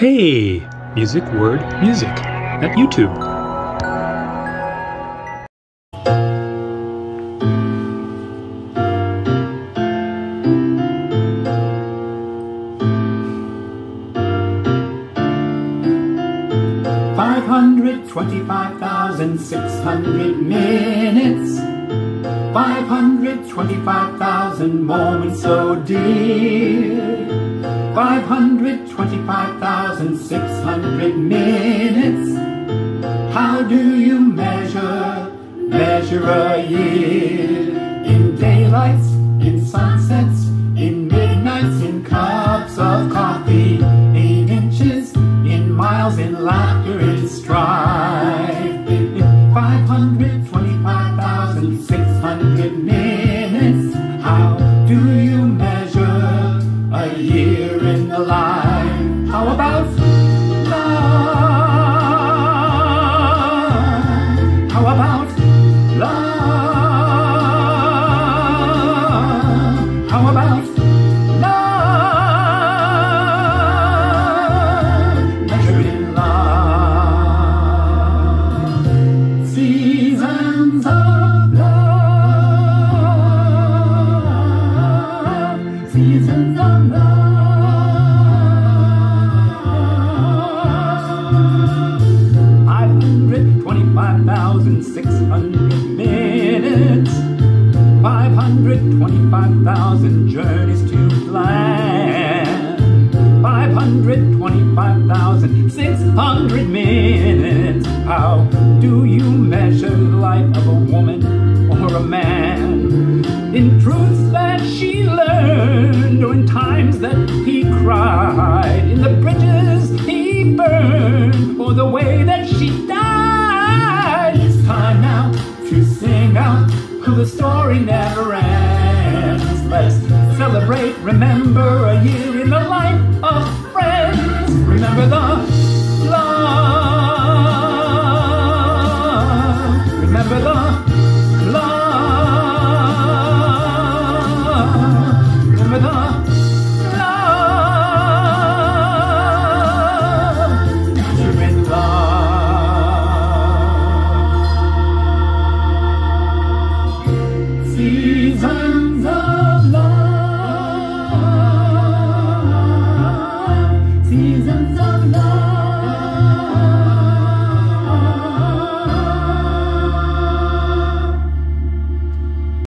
Hey! Music, word, music at YouTube. $525,600 minutes, 525,000 moments so dear, 525,600 minutes. How do you measure a year? In daylights, in sunsets, in midnights, in cups of coffee, in inches, in miles, in laughter, in strife. 525,600 minutes. How do you measure a year in the life? How about love? How about love? How about love? Measured in love. Seasons of love. Seasons of love. 525,600 minutes, 525,000 journeys to plan, 525,600 minutes. How do you measure the life of a woman or a man? In truths that she learned, or in times that he cried, in the bridges he burned, or the way that she died. It's time now to sing out, till the story never ends. Let's celebrate, remember a year in the life of friends. Remember the